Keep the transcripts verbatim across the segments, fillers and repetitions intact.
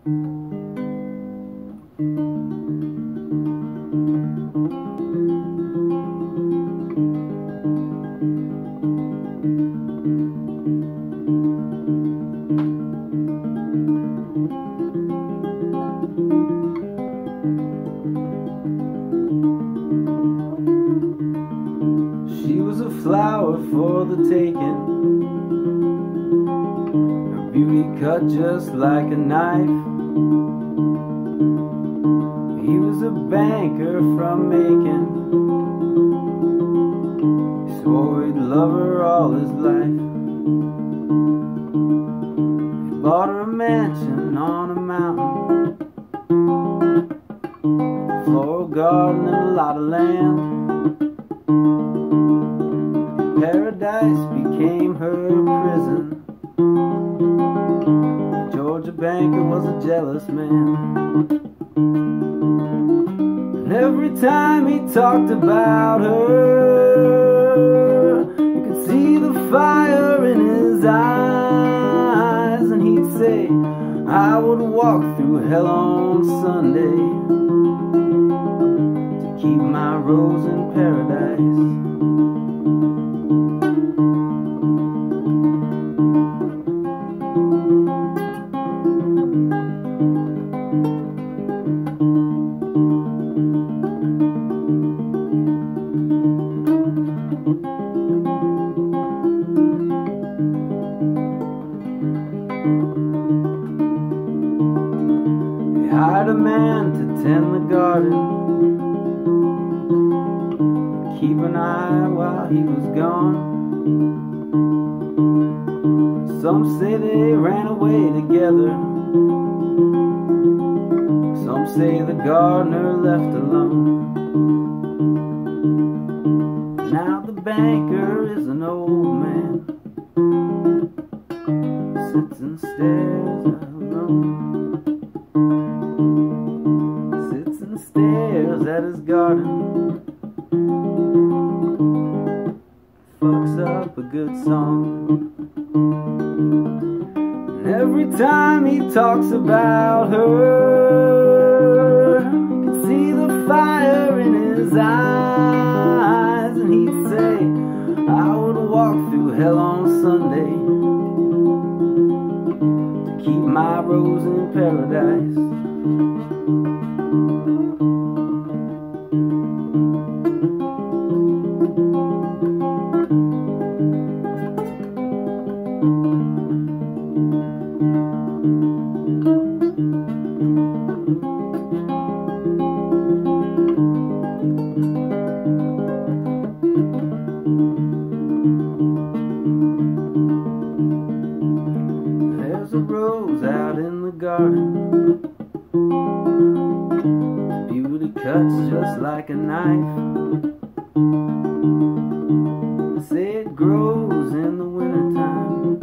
She was a flower for the taking, her beauty cut just like a knife. He was a banker from Macon, he swore he'd love her all his life. He bought her a mansion on a mountain, a floral garden and a lot of land. Paradise became her prison. The Georgia banker was a jealous man, and every time he talked about her, you could see the fire in his eyes. And he'd say, I would walk through hell on Sunday to keep my rose in paradise. They hired a man to tend the garden, keep an eye while he was gone. Some say they ran away together, some say the gardener left alone. Now the banker is an old man, sits and stares alone, sits and stares at his garden, fucks up a good song. And every time he talks about her, you can see the fire in his eyes. And he'd say, I would walk through hell on Sunday to keep my rose in paradise. There's a rose out in the garden, beauty cuts just like a knife. I say it grows in the wintertime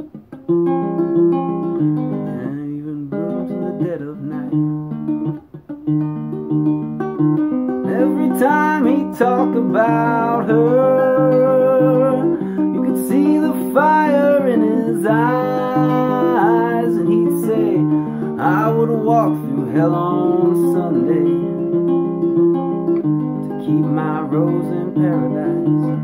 and even blooms in the dead of night. Every time he talk about her, you could see the fire in his eyes. And he'd say, I would walk through hell on Sunday to keep my rose in paradise.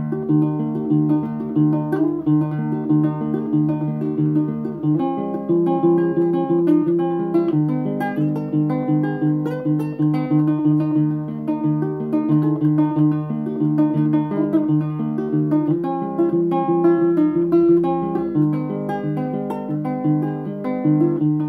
Thank you.